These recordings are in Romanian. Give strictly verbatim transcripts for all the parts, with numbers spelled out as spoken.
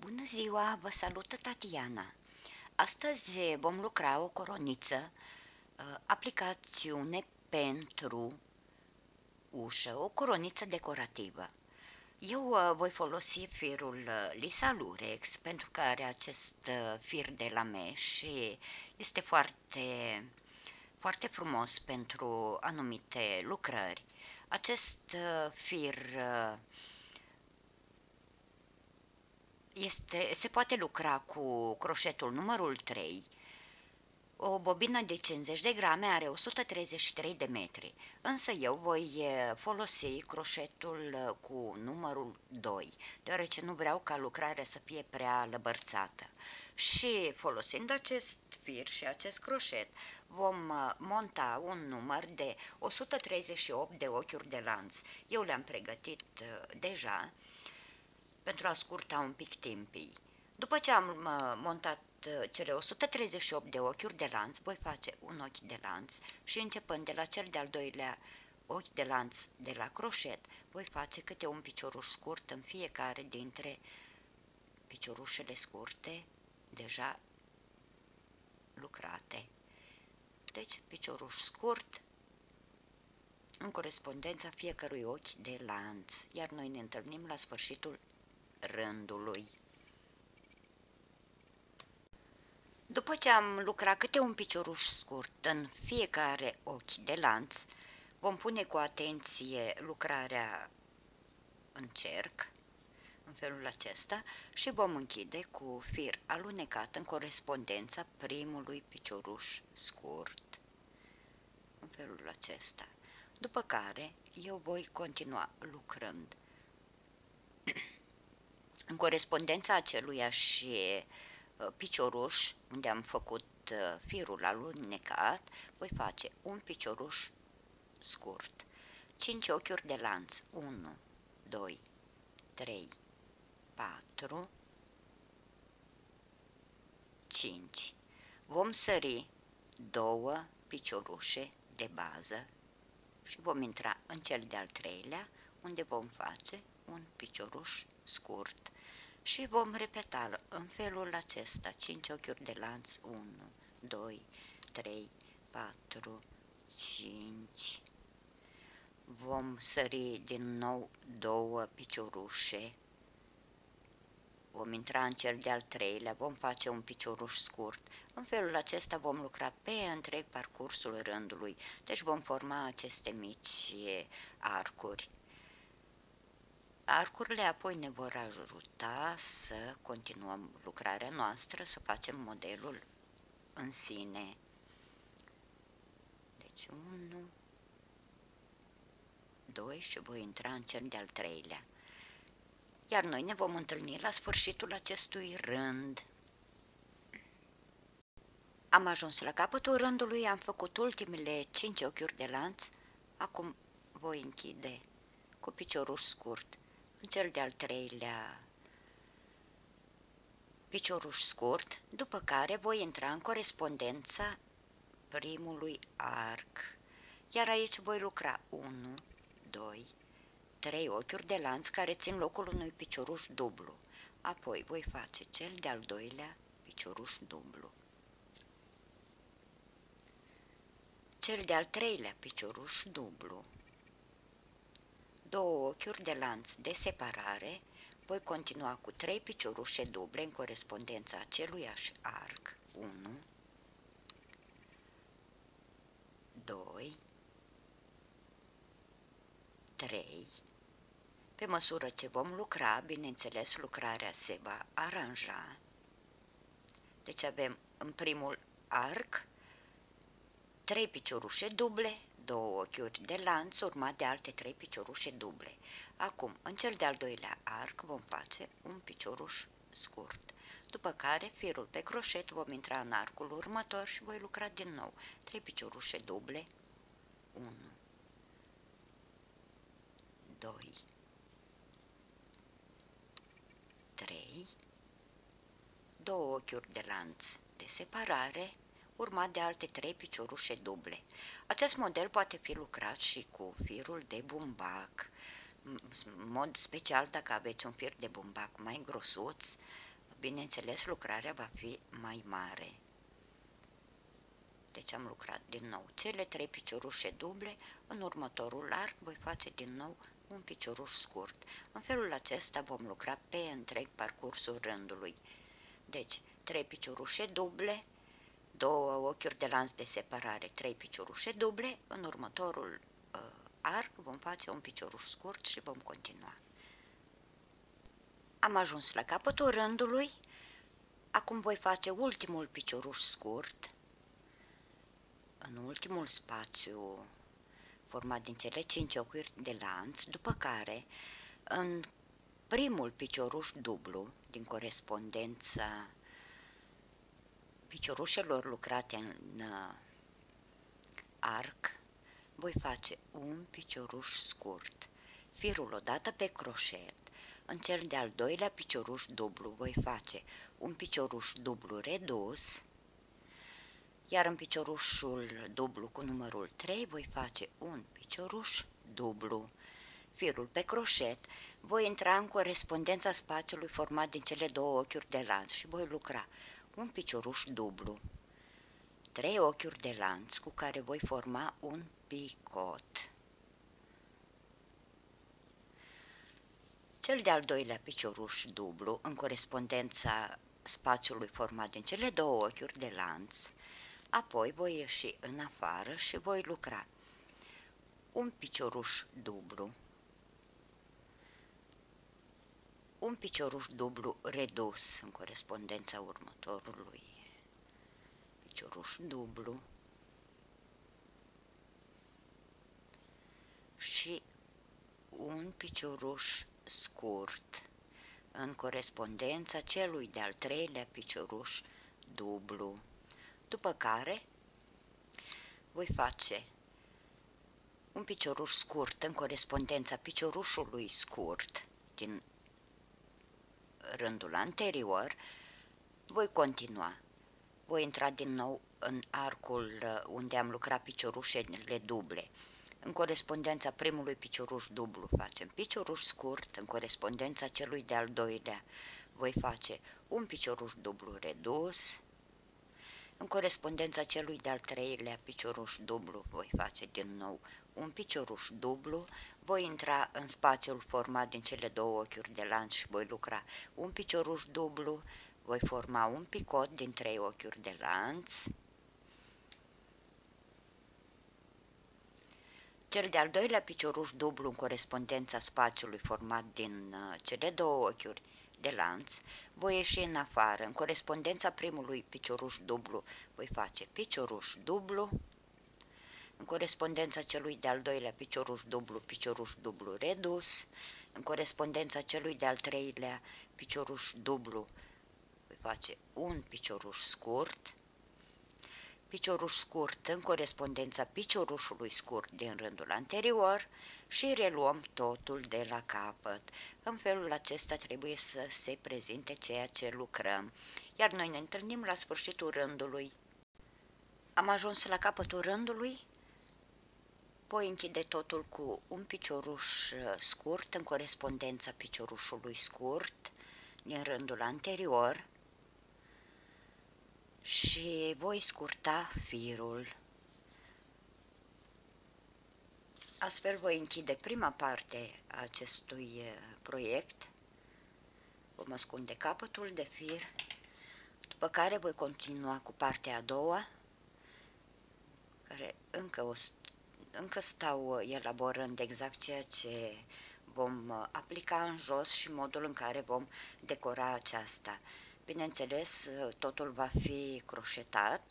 Bună ziua, vă salută Tatiana. Astăzi vom lucra o coroniță, uh, aplicațiune pentru ușă, o coroniță decorativă. Eu uh, voi folosi firul uh, Lisa Lurex pentru că are acest uh, fir de lame și este foarte, foarte frumos pentru anumite lucrări. Acest uh, fir uh, Este, se poate lucra cu croșetul numărul trei. O bobină de cincizeci de grame are o sută treizeci și trei de metri, însă eu voi folosi croșetul cu numărul doi, deoarece nu vreau ca lucrarea să fie prea lăbărțată. Și folosind acest fir și acest croșet, vom monta un număr de o sută treizeci și opt de ochiuri de lanț. Eu le-am pregătit deja pentru a scurta un pic timpii. După ce am uh, montat uh, cele o sută treizeci și opt de ochiuri de lanț, voi face un ochi de lanț și începând de la cel de-al doilea ochi de lanț de la croșet, voi face câte un picioruș scurt în fiecare dintre piciorușele scurte deja lucrate. Deci, picioruș scurt în corespondența fiecărui ochi de lanț, iar noi ne întâlnim la sfârșitul rândului. După ce am lucrat câte un picioruș scurt în fiecare ochi de lanț, vom pune cu atenție lucrarea în cerc, în felul acesta, și vom închide cu fir alunecat în corespondența primului picioruș scurt, în felul acesta. După care eu voi continua lucrând în corespondența aceluiași picioruș, unde am făcut firul alunecat, voi face un picioruș scurt, cinci ochiuri de lanț, unu, doi, trei, patru, cinci. Vom sări două piciorușe de bază și vom intra în cel de-al treilea, unde vom face un picioruș scurt. Și vom repeta în felul acesta cinci ochiuri de lanț, unu, doi, trei, patru, cinci. Vom sări din nou două piciorușe, vom intra în cel de-al treilea, vom face un picioruș scurt. În felul acesta vom lucra pe întreg parcursul rândului, deci vom forma aceste mici arcuri. Arcurile apoi ne vor ajuta să continuăm lucrarea noastră, să facem modelul în sine. Deci unu, doi și voi intra în cel de-al treilea. Iar noi ne vom întâlni la sfârșitul acestui rând. Am ajuns la capătul rândului, am făcut ultimele cinci ochiuri de lanț, acum voi închide cu picioruș scurt în cel de-al treilea picioruș scurt, după care voi intra în corespondența primului arc, iar aici voi lucra unu, doi, trei ochiuri de lanț care țin locul unui picioruș dublu, apoi voi face cel de-al doilea picioruș dublu, cel de-al treilea picioruș dublu, două ochiuri de lanț de separare. Voi continua cu trei piciorușe duble în corespondența aceluiași arc, unu, doi, trei. Pe măsură ce vom lucra, bineînțeles, lucrarea se va aranja. Deci avem în primul arc trei piciorușe duble, două ochiuri de lanț, urmat de alte trei piciorușe duble. Acum, în cel de-al doilea arc vom face un picioruș scurt, după care firul pe croșet vom intra în arcul următor și voi lucra din nou trei piciorușe duble, unu, doi, trei, două ochiuri de lanț de separare, urmat de alte trei piciorușe duble. Acest model poate fi lucrat și cu firul de bumbac, în mod special dacă aveți un fir de bumbac mai grosuț, bineînțeles, lucrarea va fi mai mare. Deci am lucrat din nou cele trei piciorușe duble, în următorul arc voi face din nou un picioruș scurt. În felul acesta vom lucra pe întreg parcursul rândului. Deci, trei piciorușe duble, două ochiuri de lanț de separare, trei piciorușe duble, în următorul uh, arc vom face un picioruș scurt și vom continua. Am ajuns la capătul rândului, acum voi face ultimul picioruș scurt, în ultimul spațiu format din cele cinci ochiuri de lanț, după care în primul picioruș dublu din corespondența piciorușelor lucrate în arc, voi face un picioruș scurt, firul odată pe croșet. În cel de-al doilea picioruș dublu voi face un picioruș dublu redus, iar în piciorușul dublu cu numărul trei voi face un picioruș dublu. Firul pe croșet, voi intra în corespondența spațiului format din cele două ochiuri de lanț și voi lucra un picioruș dublu, trei ochiuri de lanț cu care voi forma un picot. Cel de-al doilea picioruș dublu, în corespondența spațiului format din cele două ochiuri de lanț, apoi voi ieși în afară și voi lucra un picioruș dublu, un picioruș dublu redus în corespondența următorului picioruș dublu și un picioruș scurt în corespondența celui de-al treilea picioruș dublu, după care voi face un picioruș scurt în corespondența piciorușului scurt din rândul anterior, voi continua. Voi intra din nou în arcul unde am lucrat piciorușele duble. În corespondența primului picioruș dublu facem picioruș scurt, în corespondența celui de-al doilea voi face un picioruș dublu redus, în corespondența celui de-al treilea picioruș dublu voi face din nou un picioruș dublu, voi intra în spațiul format din cele două ochiuri de lanț și voi lucra un picioruș dublu, voi forma un picot din trei ochiuri de lanț, cel de-al doilea picioruș dublu în corespondența spațiului format din uh, cele două ochiuri de lanț, voi ieși în afară, în corespondența primului picioruș dublu voi face picioruș dublu, în corespondența celui de-al doilea picioruș dublu, picioruș dublu redus, în corespondența celui de-al treilea picioruș dublu voi face un picioruș scurt, picioruș scurt în corespondența piciorușului scurt din rândul anterior și reluăm totul de la capăt. În felul acesta trebuie să se prezinte ceea ce lucrăm, iar noi ne întâlnim la sfârșitul rândului. Am ajuns la capătul rândului, voi închide totul cu un picioruș scurt în corespondența piciorușului scurt din rândul anterior și voi scurta firul. Astfel voi închide prima parte a acestui proiect, vom ascunde capătul de fir, după care voi continua cu partea a doua, care încă, o, încă stau elaborând exact ceea ce vom aplica în jos și modul în care vom decora aceasta. Bineînțeles, totul va fi croșetat,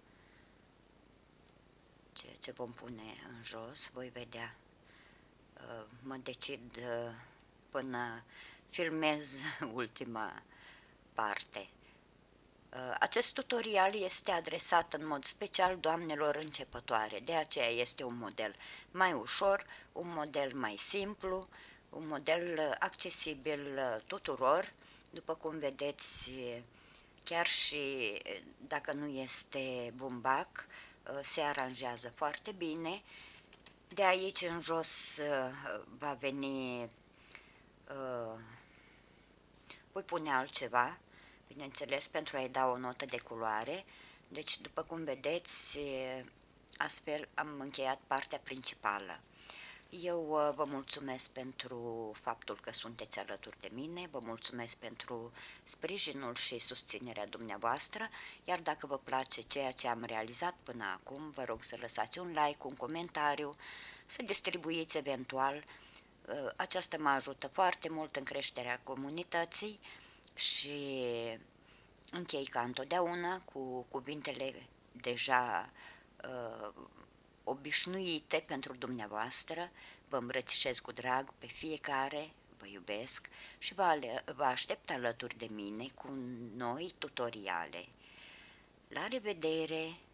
ceea ce vom pune în jos, voi vedea, mă decid până filmez ultima parte. Acest tutorial este adresat în mod special doamnelor începătoare, de aceea este un model mai ușor, un model mai simplu, un model accesibil tuturor. După cum vedeți, chiar și dacă nu este bumbac, se aranjează foarte bine. De aici în jos va veni, voi pune altceva, bineînțeles, pentru a-i da o notă de culoare. Deci, după cum vedeți, astfel am încheiat partea principală. Eu uh, vă mulțumesc pentru faptul că sunteți alături de mine, vă mulțumesc pentru sprijinul și susținerea dumneavoastră, iar dacă vă place ceea ce am realizat până acum, vă rog să lăsați un like, un comentariu, să distribuiți eventual. Uh, aceasta mă ajută foarte mult în creșterea comunității și închei ca întotdeauna cu cuvintele deja uh, obișnuite pentru dumneavoastră. Vă îmbrățișez cu drag pe fiecare, vă iubesc și vă, ale, vă aștept alături de mine cu noi tutoriale. La revedere!